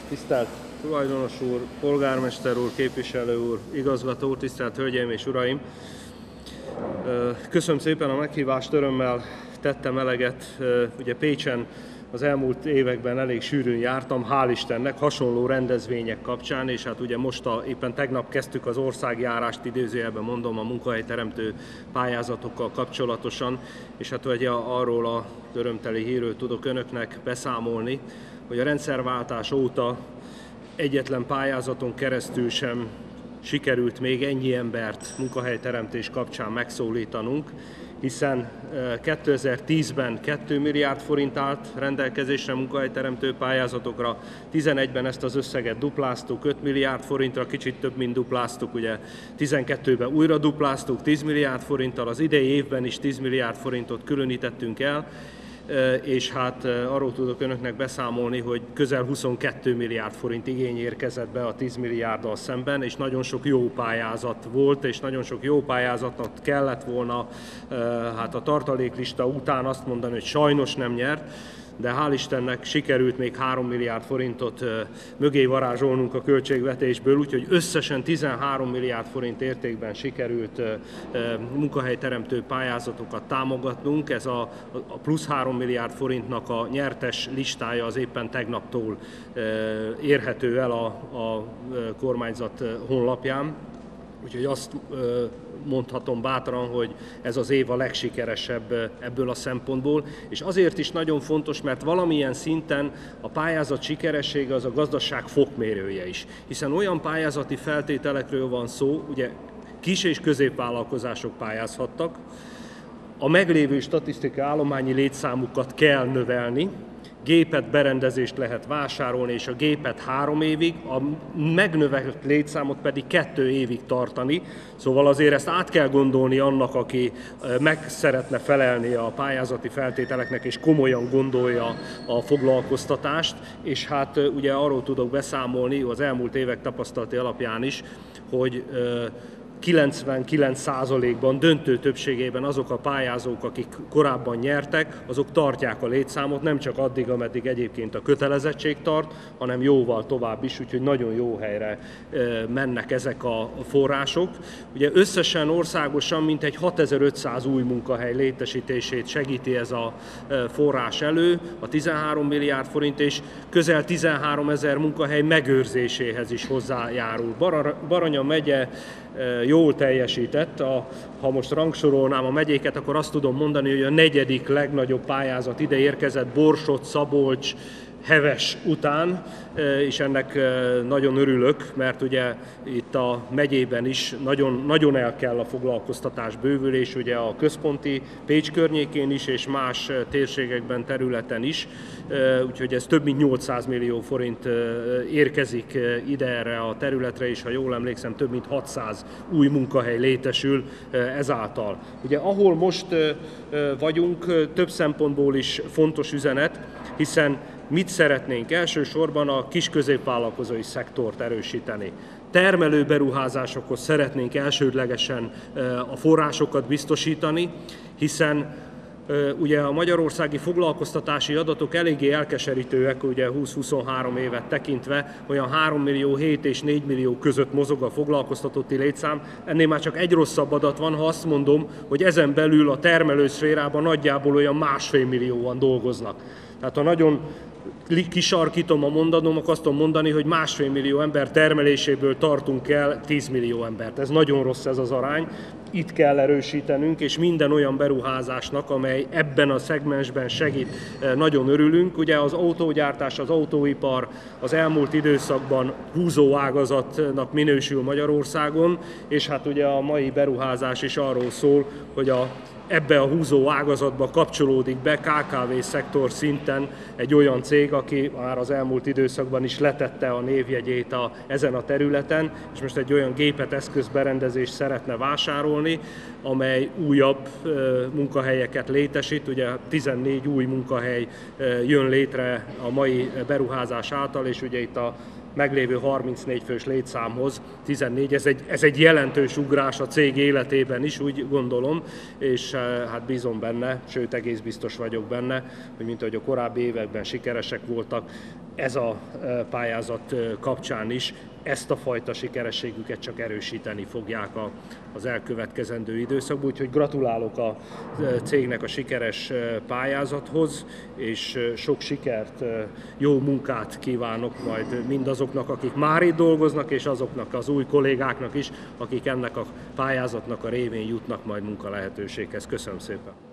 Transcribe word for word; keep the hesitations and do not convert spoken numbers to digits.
Tisztelt tulajdonos úr, polgármester úr, képviselő úr, igazgató úr, tisztelt hölgyeim és uraim! Köszönöm szépen a meghívást, örömmel tettem eleget. Ugye Pécsen az elmúlt években elég sűrűn jártam, hál' Istennek, hasonló rendezvények kapcsán, és hát ugye most a, éppen tegnap kezdtük az országjárást, idézőjelben mondom, a munkahelyteremtő pályázatokkal kapcsolatosan, és hát ugye arról a örömteli hírről tudok önöknek beszámolni, hogy a rendszerváltás óta egyetlen pályázaton keresztül sem sikerült még ennyi embert munkahelyteremtés kapcsán megszólítanunk, hiszen kétezer-tízben két milliárd forint állt rendelkezésre munkahelyteremtő pályázatokra, tizenegyben ezt az összeget dupláztuk, öt milliárd forintra, kicsit több, mint dupláztuk, ugye tizenkettőben újra dupláztuk, tíz milliárd forinttal, az idei évben is tíz milliárd forintot különítettünk el, és hát arról tudok önöknek beszámolni, hogy közel huszonkettő milliárd forint igény érkezett be a tíz milliárddal szemben, és nagyon sok jó pályázat volt, és nagyon sok jó pályázatnak kellett volna hát a tartaléklista után azt mondani, hogy sajnos nem nyert, de hál' Istennek sikerült még három milliárd forintot mögé varázsolnunk a költségvetésből, úgyhogy összesen tizenhárom milliárd forint értékben sikerült munkahelyteremtő pályázatokat támogatnunk. Ez a, a plusz három milliárd forintnak a nyertes listája az éppen tegnaptól érhető el a, a kormányzat honlapján. Úgyhogy azt mondhatom bátran, hogy ez az év a legsikeresebb ebből a szempontból, és azért is nagyon fontos, mert valamilyen szinten a pályázat sikeressége az a gazdaság fokmérője is, hiszen olyan pályázati feltételekről van szó, ugye kis- és középvállalkozások pályázhattak, a meglévő statisztikai állományi létszámukat kell növelni, gépet, berendezést lehet vásárolni, és a gépet három évig, a megnövelt létszámot pedig kettő évig tartani. Szóval azért ezt át kell gondolni annak, aki meg szeretne felelni a pályázati feltételeknek, és komolyan gondolja a foglalkoztatást, és hát ugye arról tudok beszámolni az elmúlt évek tapasztalati alapján is, hogy kilencvenkilenc százalékban, döntő többségében azok a pályázók, akik korábban nyertek, azok tartják a létszámot, nem csak addig, ameddig egyébként a kötelezettség tart, hanem jóval tovább is, úgyhogy nagyon jó helyre mennek ezek a források. Ugye összesen országosan mintegy hatezer-ötszáz új munkahely létesítését segíti ez a forrás elő, a tizenhárom milliárd forint, és közel tizenháromezer munkahely megőrzéséhez is hozzájárul. Baranya megye jól teljesített. A, ha most rangsorolnám a megyéket, akkor azt tudom mondani, hogy a negyedik legnagyobb pályázat ide érkezett Borsod, Szabolcs, Heves után, és ennek nagyon örülök, mert ugye itt a megyében is nagyon, nagyon el kell a foglalkoztatás bővülés, ugye a központi Pécs környékén is, és más térségekben, területen is, úgyhogy ez több mint nyolcszáz millió forint érkezik ide erre a területre, és ha jól emlékszem, több mint hatszáz új munkahely létesül ezáltal. Ugye ahol most vagyunk, több szempontból is fontos üzenet, hiszen mit szeretnénk? Elsősorban a kis-középvállalkozói szektort erősíteni. Termelő beruházásokhoz szeretnénk elsődlegesen a forrásokat biztosítani, hiszen ugye a magyarországi foglalkoztatási adatok eléggé elkeserítőek, ugye húsz-huszonhárom évet tekintve, olyan három millió hét és négy millió között mozog a foglalkoztatotti létszám. Ennél már csak egy rosszabb adat van, ha azt mondom, hogy ezen belül a termelőszférában nagyjából olyan másfél millióan dolgoznak. Tehát ha nagyon kisarkítom a mondanomat, azt tudom mondani, hogy másfél millió ember termeléséből tartunk el tíz millió embert. Ez nagyon rossz ez az arány. Itt kell erősítenünk, és minden olyan beruházásnak, amely ebben a szegmensben segít, nagyon örülünk. Ugye az autógyártás, az autóipar az elmúlt időszakban húzó ágazatnak minősül Magyarországon, és hát ugye a mai beruházás is arról szól, hogy a ebbe a húzó ágazatba kapcsolódik be ká ká vé szektor szinten egy olyan cég, aki már az elmúlt időszakban is letette a névjegyét a, ezen a területen, és most egy olyan gépet, eszközberendezést szeretne vásárolni, beszámolni, amely újabb munkahelyeket létesít. Ugye tizennégy új munkahely jön létre a mai beruházás által, és ugye itt a meglévő harmincnégy fős létszámhoz tizennégy, ez egy, ez egy jelentős ugrás a cég életében is, úgy gondolom, és hát bízom benne, sőt egész biztos vagyok benne, hogy mint ahogy a korábbi években sikeresek voltak, ez a pályázat kapcsán is ezt a fajta sikerességüket csak erősíteni fogják a, az elkövetkezendő időszakban, úgyhogy gratulálok a cégnek a sikeres pályázathoz, és sok sikert, jó munkát kívánok majd mindazoknak, akik már itt dolgoznak, és azoknak az új kollégáknak is, akik ennek a pályázatnak a révén jutnak majd munkalehetőséghez. Köszönöm szépen!